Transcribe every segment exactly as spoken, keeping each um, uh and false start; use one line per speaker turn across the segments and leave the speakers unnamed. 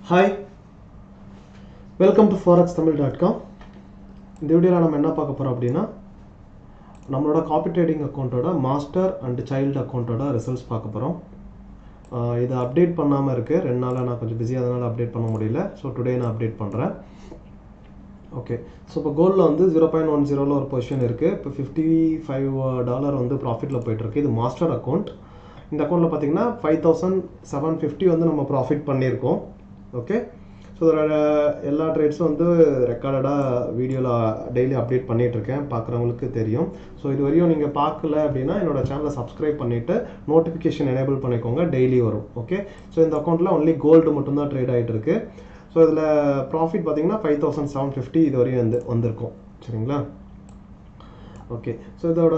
Hi, welcome to forex tamil dot com. இந்த வீடியோல நம்ம என்ன பார்க்க போறோம் அப்படினா நம்மளோட காப்பி ட்ரேடிங் அக்கவுண்டோட மாஸ்டர் அண்ட் சைல்ட் அக்கவுண்டோட ரிசல்ட்ஸ் பார்க்க போறோம். இது அப்டேட் பண்ணாம இருக்கு. ரெண்டு நாளா நான் கொஞ்சம் பிஸியா அதனால அப்டேட் பண்ண முடியல. சோ டுடே நான் அப்டேட் பண்றேன். ஓகே. சோ இப்போ கோல்ட்ல வந்து zero point one zero ல ஒரு பொசிஷன் இருக்கு. இப்போ fifty-five டாலர் வந்து ப்ராஃபிட்ல போயிட்டு இருக்கு. இது மாஸ்டர் அக்கவுண்ட். இந்த அக்கவுண்ட்ல பாத்தீங்கன்னா five thousand seven fifty வந்து நம்ம ப்ராஃபிட் பண்ணியிருக்கோம். ஓகே. ஸோ இதோட எல்லா ட்ரேட்ஸும் வந்து ரெக்கார்டடாக வீடியோவில் டெய்லி அப்டேட் பண்ணிகிட்டு இருக்கேன், பார்க்குறவங்களுக்கு தெரியும். ஸோ இது வரையும் நீங்கள் பார்க்கல அப்படின்னா என்னோடய சேனலை சப்ஸ்கிரைப் பண்ணிவிட்டு நோட்டிஃபிகேஷன் எனேபிள் பண்ணிக்கோங்க, டெய்லி வரும். ஓகே. ஸோ இந்த அக்கௌண்ட்டில் ஒன்லி கோல்டு மட்டும்தான் ட்ரேட் ஆகிட்டு இருக்கு. ஸோ இதில் ப்ராஃபிட் பார்த்தீங்கன்னா ஃபைவ் தௌசண்ட் செவன் ஃபிஃப்டி இது வரையும் வந்து வந்திருக்கும். சரிங்களா? ஓகே. ஸோ இதோட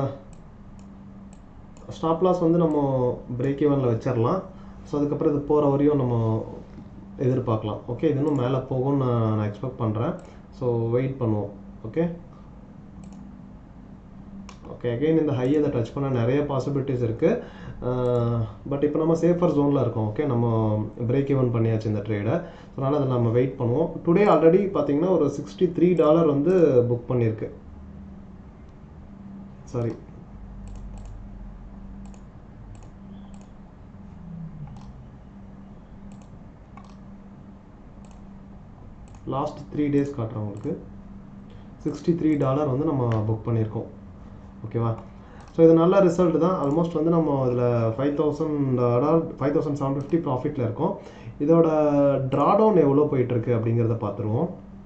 ஸ்டாப் லாஸ் வந்து நம்ம பிரேக் ஈவனில் வச்சிடலாம். ஸோ அதுக்கப்புறம் இது போகிற வரையும் நம்ம எதிர்பார்க்கலாம். ஓகே. இது இன்னும் மேலே போகும்னு நான் நான் எக்ஸ்பெக்ட் பண்ணுறேன். ஸோ வெயிட் பண்ணுவோம். ஓகே ஓகே அகெயின் இந்த ஹையை அதை டச் பண்ண நிறைய பாசிபிலிட்டிஸ் இருக்குது. பட் இப்போ நம்ம சேஃபர் ஜோனில் இருக்கோம். ஓகே, நம்ம பிரேக் ஈவன் பண்ணியாச்சு இந்த ட்ரேடை. அதனால் அதை நம்ம வெயிட் பண்ணுவோம். டுடே ஆல்ரெடி பார்த்தீங்கன்னா ஒரு சிக்ஸ்டி த்ரீ டாலர் வந்து புக் பண்ணியிருக்கு. சாரி, லாஸ்ட் த்ரீ டேஸ் காட்டுறேன் உங்களுக்கு. சிக்ஸ்டி த்ரீ டாலர் வந்து நம்ம புக் பண்ணியிருக்கோம். ஓகேவா? ஸோ இது நல்ல ரிசல்ட் தான். ஆல்மோஸ்ட் வந்து நம்ம இதில் five thousand dollar five thousand seven fifty ப்ராஃபிட்டில் இருக்கோம். இதோட ட்ரா டவுன் எவ்வளோ போயிட்டுருக்கு அப்படிங்கிறத பார்த்துருவோம்.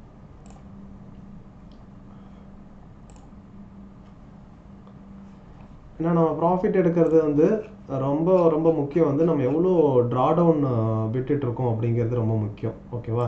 ஏன்னா நம்ம ப்ராஃபிட் எடுக்கிறது வந்து ரொம்ப ரொம்ப முக்கியம். வந்து நம்ம எவ்வளோ ட்ரா டவுன் விட்டுட்ருக்கோம் அப்படிங்கிறது ரொம்ப முக்கியம். ஓகேவா?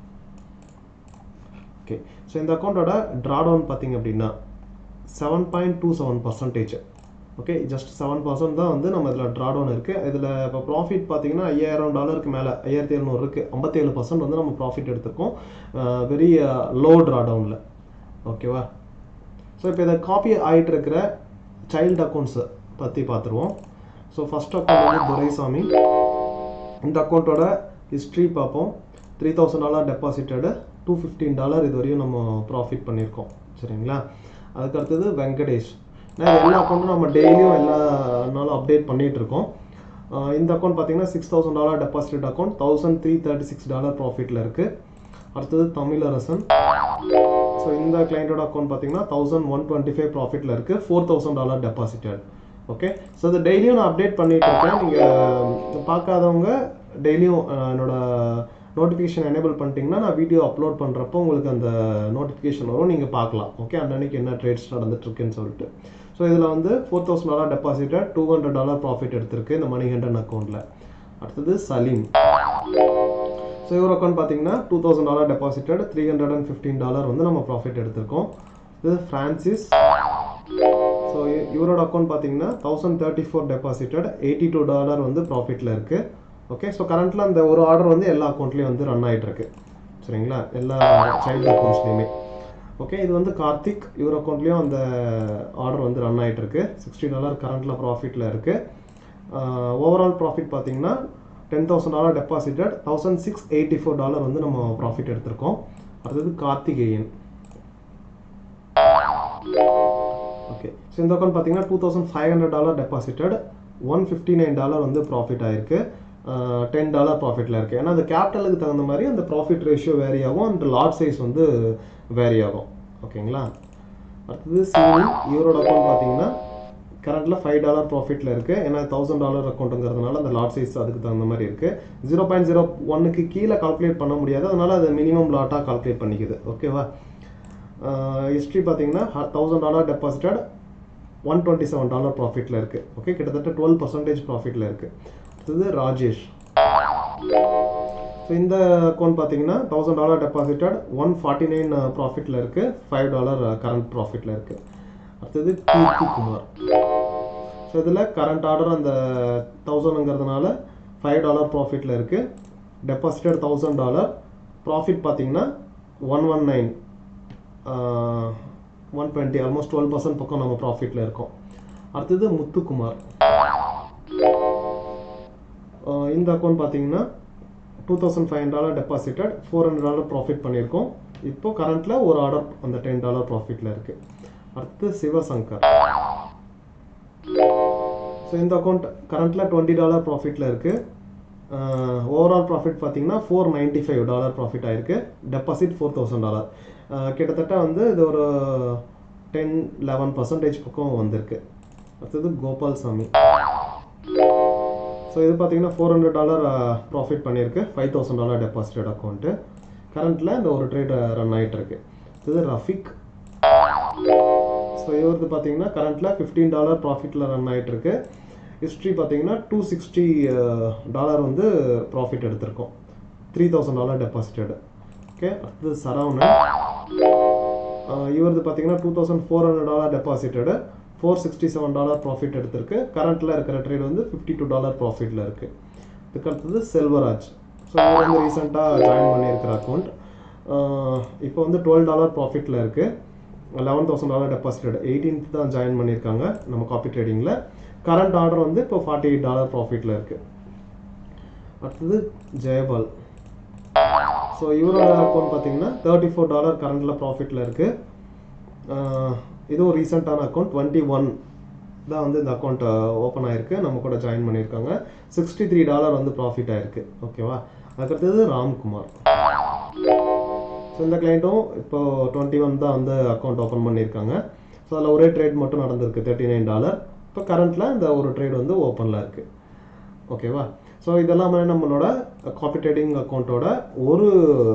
ஓகே. ஸோ இந்த அக்கௌண்ட்டோட ட்ரா டவுன் பார்த்தீங்க அப்படின்னா seven point two seven percentage. Okay, just seven percent தான் வந்து நம்ம இதில் ட்ரா டவுன் இருக்குது. இதில் இப்போ ப்ராஃபிட் பார்த்தீங்கன்னா ஐயாயிரம் டாலருக்கு மேலே ஐயாயிரத்தி எழுநூறு இருக்குது. ஐம்பத்தேழு பர்சன்ட் வந்து நம்ம ப்ராஃபிட் எடுத்திருக்கோம், வெரி லோ ட்ரா டவுனில். ஓகேவா? ஸோ இப்போ இதை காப்பி ஆகிட்டு இருக்கிற சைல்டு அக்கௌண்ட்ஸை பற்றி பார்த்துருவோம். ஸோ ஃபர்ஸ்ட் அக்கௌண்ட் வந்து துரைசாமி. இந்த அக்கௌண்ட்டோட ஹிஸ்ட்ரி பார்ப்போம். Three thousand dollar deposited, two fifteen dollar இது வரையும் நம்ம ப்ராஃபிட் பண்ணியிருக்கோம். சரிங்களா? அதுக்கு அடுத்தது வெங்கடேஷ். நான் எல்லா அக்கௌண்ட்டும் நம்ம டெய்லியும் எல்லா நாளும் அப்டேட் பண்ணிகிட்டு இருக்கோம். இந்த அக்கௌண்ட் பார்த்தீங்கன்னா six thousand dollar deposit account, thousand three thirty six dollar ப்ராஃபிட்டில் இருக்குது. அடுத்தது தமிழரசன். ஸோ இந்த கிளைண்ட்டோட அக்கௌண்ட் பார்த்தீங்கன்னா தௌசண்ட் ஒன் டுவெண்ட்டி ஃபைவ் ப்ராஃபிட்டில் இருக்குது, four thousand dollar deposited. Okay. So இதை டெய்லியும் நான் அப்டேட் பண்ணிகிட்டு இருக்கேன். நீங்கள் பார்க்காதவங்க டெய்லியும் என்னோட நோட்டிஃபிகேஷன் எனேபிள் பண்ணிட்டீங்கன்னா நான் வீடியோ அப்லோட் பண்ணுறப்போ உங்களுக்கு அந்த நோட்டிஃபிகேஷன் வரும், நீங்கள் பார்க்கலாம். ஓகே, அன்னன்னைக்கு என்ன ட்ரேட்ஸ் நடந்துட்டுருக்குன்னு சொல்லிட்டு. ஸோ இதில் வந்து four thousand dollar deposited, two hundred dollar profit எடுத்திருக்கு இந்த மணி ஹண்ட்ரட் அக்கௌண்ட்டில். அடுத்தது சலீம். ஸோ இவர் அக்கௌண்ட் பார்த்தீங்கன்னா two thousand dollar deposited, three hundred and fifteen dollar வந்து நம்ம ப்ராஃபிட் எடுத்திருக்கோம். இது ஃப்ரான்சிஸ். ஸோ இவரோட அக்கௌண்ட் பார்த்தீங்கன்னா thousand thirty four deposited, eighty two dollar வந்து ப்ராஃபிட்டில் இருக்குது. ஓகே. ஸோ கரண்ட்டில் அந்த ஒரு ஆர்டர் வந்து எல்லா அக்கௌண்ட்லேயும் வந்து ரன் ஆகிட்டு இருக்கு. சரிங்களா? எல்லா சைல்டு அக்கௌண்ட்ஸ்லையுமே. ஓகே. இது வந்து கார்த்திக். இவர் அக்கௌண்ட்லேயும் அந்த ஆர்டர் வந்து ரன் ஆகிட்டு இருக்கு. சிக்ஸ்டி டாலர் கரண்ட்டில் ப்ராஃபிட்டில் இருக்குது. ஓவரால் ப்ராஃபிட் பார்த்தீங்கன்னா ten thousand dollar deposited, thousand six eighty four dollar வந்து நம்ம ப்ராஃபிட் எடுத்திருக்கோம். அடுத்தது கார்த்திகேயன். ஓகே. ஸோ இந்த அக்கௌண்ட் பார்த்தீங்கன்னா two thousand five hundred dollar deposited, one fifty nine dollar வந்து ப்ராஃபிட் ஆயிருக்கு, டென் டாலர் ப்ராஃபிட்டில் இருக்குது. ஏன்னா அந்த கேபிட்டலுக்கு தகுந்த மாதிரி அந்த ப்ராஃபிட் ரேஷியோ வேரி ஆகும், அந்த லாட் சைஸ் வந்து வேரி ஆகும். ஓகேங்களா? அடுத்தது சிவி. இவரோட அக்கௌண்ட் பார்த்தீங்கன்னா கரண்ட்டில் ஃபைவ் டாலர் ப்ராஃபிட்டில் இருக்குது. ஏன்னா தௌசண்ட் டாலர் அக்கௌண்ட்டுங்கிறதுனால அந்த லாட் சைஸ் அதுக்கு தகுந்த மாதிரி இருக்குது. ஜீரோ பாயிண்ட் ஜீரோ ஒன்னுக்கு கீழே கால்குலேட் பண்ண முடியாது, அதனால் அது மினிமம் லாட்டாக கால்குலேட் பண்ணிக்குது. ஓகேவா? ஹிஸ்ட்ரி பார்த்தீங்கன்னா thousand dollar deposited, one twenty seven dollar ப்ராஃபிட்டில் இருக்குது. ஓகே, கிட்டத்தட்ட டுவெல் பர்சன்டேஜ் ப்ராஃபிட்டில் இருக்குது. அடுத்தது ராஜேஷ். ஸோ இந்த அக்கௌண்ட் பார்த்தீங்கன்னா thousand dollar deposited, one forty nine ப்ராஃபிட்டில் இருக்குது, ஃபைவ் டாலர் கரண்ட் ப்ராஃபிட்டில் இருக்குது. அடுத்தது கீர்த்தி குமார். ஸோ இதில் கரண்ட் ஆர்டர் அந்த தௌசண்ட்ங்கிறதுனால ஃபைவ் டாலர் ப்ராஃபிட்டில் இருக்குது, டெபாசிட்டட் தௌசண்ட் டாலர், ப்ராஃபிட் பார்த்தீங்கன்னா one one nine one twenty almost twelve percent பக்கம் நம்ம ப்ராஃபிட்டில் இருக்கோம். அடுத்தது முத்துக்குமார். இந்த அக்கௌண்ட் பார்த்தீங்கன்னா two thousand five hundred dollar deposited four hundred dollar profit பண்ணியிருக்கோம். இப்போ கரண்ட்டில் ஒரு ஆர்டர் அந்த டென் டாலர் ப்ராஃபிட்டில் இருக்குது. அடுத்து சிவசங்கர். ஸோ இந்த அக்கௌண்ட் கரண்ட்டில் டுவெண்ட்டி டாலர் ப்ராஃபிட்டில் இருக்குது. ஓவரால் ப்ராஃபிட் பார்த்தீங்கன்னா four ninety five dollar profit ஆயிருக்கு. Deposit four thousand dollar. கிட்டத்தட்ட வந்து இது ஒரு டென் லெவன் பர்சன்டேஜ் பக்கம் வந்திருக்கு. அடுத்தது கோபால் சாமி. ஸோ இது பார்த்தீங்கன்னா ஃபோர் ஹண்ட்ரட் டாலர் ப்ராஃபிட் பண்ணியிருக்கு. Five thousand dollar deposited account. கரண்ட்டில் இந்த ஒரு ட்ரேட் ரன் ஆகிட்டு இருக்கு. இது ரஃபிக். ஸோ இவரது பார்த்தீங்கன்னா கரண்ட்டில் ஃபிஃப்டீன் டாலர் ப்ராஃபிட்டில் ரன் ஆகிட்டு இருக்கு. ஹிஸ்ட்ரி பார்த்தீங்கன்னா டூ சிக்ஸ்டி டாலர் வந்து ப்ராஃபிட் எடுத்திருக்கோம். Three thousand dollar deposited. Okay. அடுத்தது சரவணன். இவரது பார்த்தீங்கன்னா two thousand four hundred dollar deposited, four sixty seven dollar profit எடுத்திருக்கு. கரண்ட்டில் இருக்கிற ட்ரேட் வந்து ஃபிஃப்டி டூ டாலர் ப்ராஃபிட்டில் இருக்குது. இதுக்கு அடுத்தது செல்வராஜ். ஸோ இவர் வந்து ரீசெண்டாக ஜாயின் பண்ணியிருக்கிற அக்கௌண்ட். இப்போ வந்து டுவெல் டாலர் ப்ராஃபிட்டில் இருக்குது. Eleven thousand dollar deposited. Eighteenth தான் ஜாயின் பண்ணியிருக்காங்க நம்ம காப்பி ட்ரேடிங்கில். கரண்ட் ஆர்டர் வந்து இப்போ ஃபார்ட்டி எயிட் டாலர் ப்ராஃபிட்டில் இருக்குது. அடுத்தது ஜெயபால். ஸோ இவரோட அக்கௌண்ட் பார்த்தீங்கன்னா தேர்ட்டி ஃபோர் டாலர் கரண்டில் ப்ராஃபிட்டில் இருக்குது. இதுவும் ரீசெண்டான அக்கௌண்ட். டுவெண்ட்டி ஒன் தான் வந்து இந்த அக்கௌண்ட் ஓப்பன் ஆகிருக்கு. நம்ம கூட ஜாயின் பண்ணியிருக்காங்க. சிக்ஸ்டி த்ரீ டாலர் வந்து ப்ராஃபிட் ஆகிருக்கு. ஓகேவா. அதுக்கடுத்தது ராம்குமார். ஸோ இந்த கிளைண்ட்டும் இப்போ டுவெண்ட்டி ஒன் தான் வந்து அக்கௌண்ட் ஓப்பன் பண்ணியிருக்காங்க. ஸோ அதில் ஒரே ட்ரேட் மட்டும் நடந்திருக்கு, தேர்ட்டி நைன் டாலர். இப்போ கரண்ட்டில் இந்த ஒரு ட்ரேட் வந்து ஓப்பனில் இருக்குது. ஓகேவா. ஸோ இதெல்லாமே நம்மளோட காப்பி ட்ரேடிங் அக்கௌண்ட்டோட ஒரு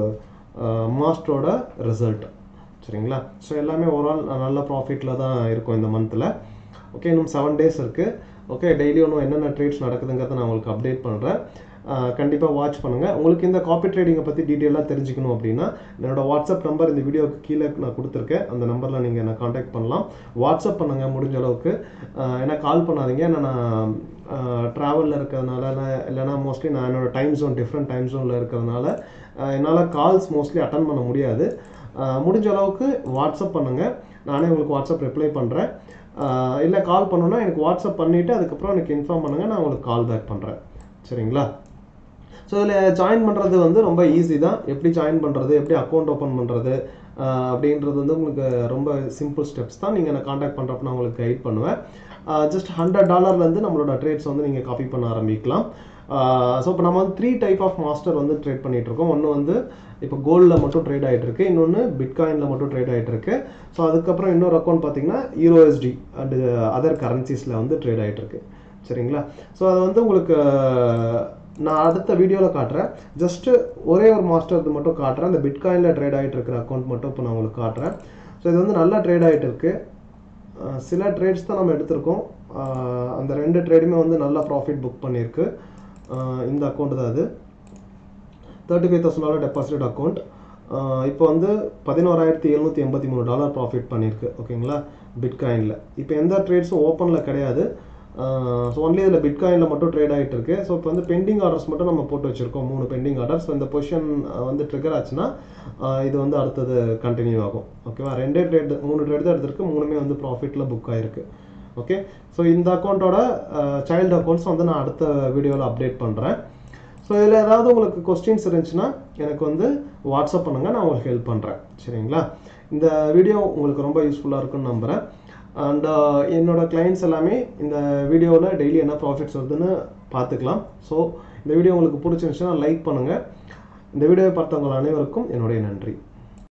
மாஸ்டரோட ரிசல்ட். சரிங்களா. ஸோ எல்லாமே ஓவரால் நல்ல ப்ராஃபிட்டில் தான் இருக்கும் இந்த மந்தில். ஓகே. இன்னும் செவன் டேஸ் இருக்குது. ஓகே. டெய்லி ஒன்றும் என்னென்ன ட்ரேட்ஸ் நடக்குதுங்கிறத நான் உங்களுக்கு அப்டேட் பண்ணுறேன். கண்டிப்பாக வாட்ச் பண்ணுங்கள். உங்களுக்கு இந்த காப்பி ட்ரேடிங்கை பற்றி டீட்டெயிலாக தெரிஞ்சுக்கணும் அப்படின்னா என்னோட வாட்ஸ்அப் நம்பர் இந்த வீடியோக்கு கீழே நான் கொடுத்துருக்கேன். அந்த நம்பரில் நீங்கள் என்னை காண்டாக்ட் பண்ணலாம். வாட்ஸ்அப் பண்ணுங்கள் முடிஞ்ச அளவுக்கு. ஏன்னா கால் பண்ணாதீங்க. ஏன்னா நான் ட்ராவலில் இருக்கிறதுனால, நான் இல்லைனா மோஸ்ட்லி நான் என்னோடய டைம் ஜோன் டிஃப்ரெண்ட் டைம் ஜோனில் இருக்கிறதுனால என்னால் கால்ஸ் மோஸ்ட்லி அட்டன் பண்ண முடியாது. முடிஞ்ச அளவுக்கு வாட்ஸ்அப் பண்ணுங்கள். நானே உங்களுக்கு வாட்ஸ்அப் ரிப்ளை பண்ணுறேன். இல்லை கால் பண்ணணுன்னா எனக்கு வாட்ஸ்அப் பண்ணிவிட்டு அதுக்கப்புறம் எனக்கு இன்ஃபார்ம் பண்ணுங்கள். நான் உங்களுக்கு கால் பேக் பண்ணுறேன். சரிங்களா. ஸோ இதில் ஜாயின் பண்ணுறது வந்து ரொம்ப ஈஸி தான். எப்படி ஜாயின் பண்ணுறது, எப்படி அக்கௌண்ட் ஓப்பன் பண்ணுறது அப்படின்றது வந்து உங்களுக்கு ரொம்ப சிம்பிள் ஸ்டெப்ஸ் தான். நீங்கள் என்னை காண்டாக்ட் பண்ணுறப்ப நான் உங்களுக்கு கைட் பண்ணுவேன். ஜஸ்ட் ஹண்ட்ரட் டாலர்லேருந்து நம்மளோட ட்ரேட்ஸ் வந்து நீங்கள் காப்பி பண்ண ஆரம்பிக்கலாம். ஸோ இப்போ நம்ம வந்து த்ரீ டைப் ஆஃப் மாஸ்டர் வந்து ட்ரேட் பண்ணிகிட்டு இருக்கோம். ஒன்று வந்து இப்போ கோல்டில் மட்டும் ட்ரேட் ஆகிட்டு இருக்கு. இன்னொன்று பிட்காயினில் மட்டும் ட்ரேட் ஆகிட்டு இருக்கு. ஸோ அதுக்கப்புறம் இன்னொரு அக்கௌண்ட் பார்த்தீங்கன்னா யூஎஸ்டி அண்ட் அதர் கரன்சிஸில் வந்து ட்ரேட் ஆகிட்டு இருக்கு. சரிங்களா. ஸோ அது வந்து உங்களுக்கு நான் அடுத்த வீடியோவில் காட்டுறேன். ஜஸ்ட்டு ஒரே ஒரு மாஸ்டர் இது மட்டும் காட்டுறேன். அந்த பிட்காயினில் ட்ரேட் ஆகிட்டு இருக்கிற அக்கௌண்ட் மட்டும் இப்போ நான் உங்களுக்கு காட்டுறேன். ஸோ இது வந்து நல்லா ட்ரேட் ஆகிட்டு இருக்கு. சில ட்ரேட்ஸ் தான் நம்ம எடுத்திருக்கோம். அந்த ரெண்டு ட்ரேடுமே வந்து நல்லா ப்ராஃபிட் புக் பண்ணியிருக்கு. இந்த அக்கௌண்ட் தான் அது. Thirty five thousand dollar deposit account. இப்போ வந்து பதினோராயிரத்தி எழுநூற்றி எண்பத்தி மூணு டாலர் ப்ராஃபிட் பண்ணியிருக்கு. ஓகேங்களா. பிட்காயினில் இப்போ எந்த ட்ரேட்ஸும் ஓப்பனில் கிடையாது. ஸோ ஒன்லி இதில் பிட்காயினில் மட்டும் ட்ரேட் ஆகிட்டு இருக்கு. ஸோ இப்போ வந்து பெண்டிங் ஆர்டர்ஸ் மட்டும் நம்ம போட்டு வச்சுருக்கோம். மூணு பெண்டிங் ஆர்டர்ஸ். இந்த பொசிஷன் வந்து ட்ரிகர் ஆச்சுன்னா இது வந்து அடுத்தது கண்டினியூ ஆகும். ஓகேவா. ரெண்டே ட்ரேட் மூணு ட்ரேட் தான் எடுத்திருக்கு. மூணுமே வந்து ப்ராஃபிட்டில் புக் ஆகிருக்கு. ஓகே. ஸோ இந்த அக்கௌண்ட்டோட சைல்டு அக்கௌண்ட்ஸ் வந்து நான் அடுத்த வீடியோவில் அப்டேட் பண்ணுறேன். ஸோ இதில் ஏதாவது உங்களுக்கு கொஸ்டின்ஸ் இருந்துச்சுன்னா எனக்கு வந்து வாட்ஸ்அப் பண்ணுங்கள். நான் உங்களுக்கு ஹெல்ப் பண்ணுறேன். சரிங்களா. இந்த வீடியோ உங்களுக்கு ரொம்ப யூஸ்ஃபுல்லாக இருக்குன்னு நம்புகிறேன். அண்ட் என்னோட கிளைண்ட்ஸ் எல்லாமே இந்த வீடியோவில் டெய்லி என்ன ப்ராஃபிட்ஸ் வருதுன்னு பார்த்துக்கலாம். ஸோ இந்த வீடியோ உங்களுக்கு பிடிச்சிருந்துச்சுன்னா லைக் பண்ணுங்கள். இந்த வீடியோவை பார்த்தவங்க அனைவருக்கும் என்னுடைய நன்றி.